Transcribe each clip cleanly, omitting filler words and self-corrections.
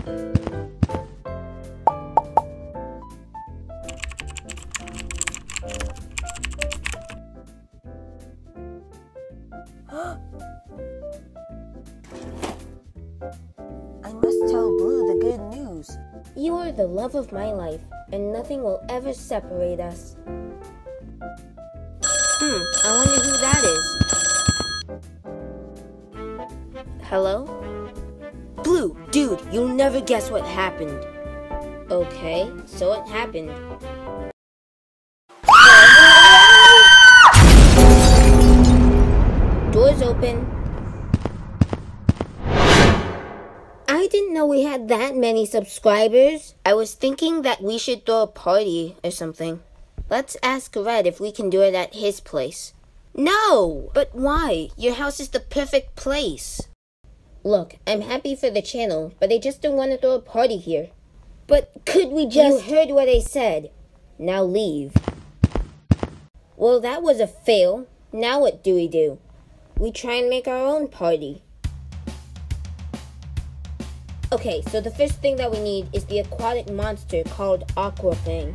I must tell Blue the good news. You are the love of my life, and nothing will ever separate us. I wonder who that is. Hello? Blue, dude, you'll never guess what happened. Okay, so what happened? Doors open. I didn't know we had that many subscribers. I was thinking that we should throw a party or something. Let's ask Red if we can do it at his place. No! But why? Your house is the perfect place. Look, I'm happy for the channel, but I just don't want to throw a party here. But could we just— You heard what I said. Now leave. Well, that was a fail. Now what do? We try and make our own party. Okay, so the first thing that we need is the aquatic monster called Aquafang.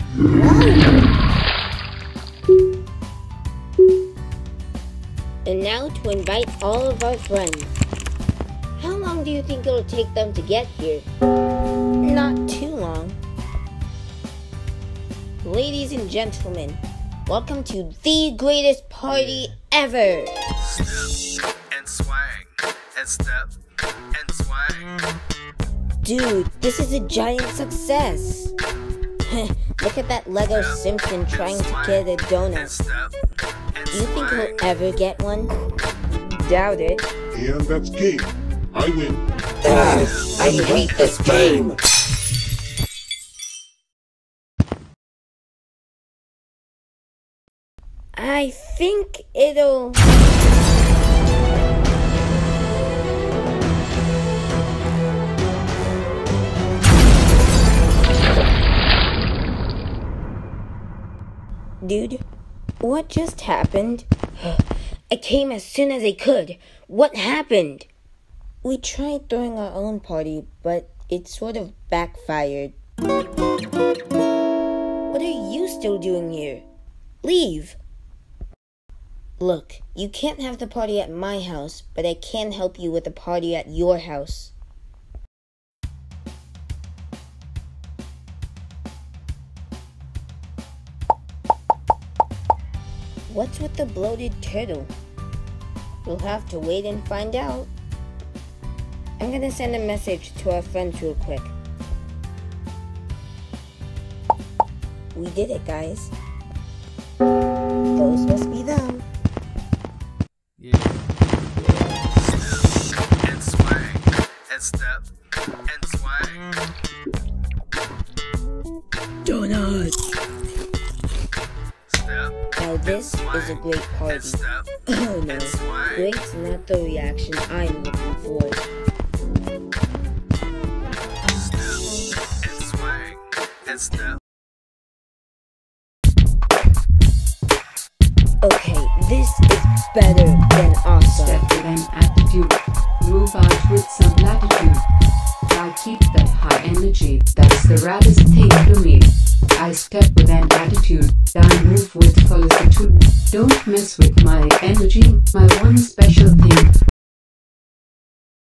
And now to invite all of our friends. How long do you think it'll take them to get here? Not too long. Ladies and gentlemen, welcome to the greatest party ever! Step and swang, and step and swang. Dude, this is a giant success! Look at that Lego Simpson trying to get a donut. Do you think he'll ever get one? Doubt it. And that's game. I win. I hate this game. I think it'll... Dude, what just happened? I came as soon as I could. What happened? We tried throwing our own party, but it sort of backfired. What are you still doing here? Leave! Look, you can't have the party at my house, but I can help you with a party at your house. What's with the bloated turtle? We'll have to wait and find out. I'm gonna send a message to our friends real quick. We did it, guys. Those must be them. Yeah. Step and swang, and step and swang. Donuts! Now this is a great party. Oh no, great's not the reaction I'm looking for. Step and swang, and step. Okay, this is better than awesome. Step with an attitude. Move out with some latitude. I keep that high energy, that's the raddest thing to me. I step with an attitude, I move with solicitude. Don't mess with my energy, my one special thing.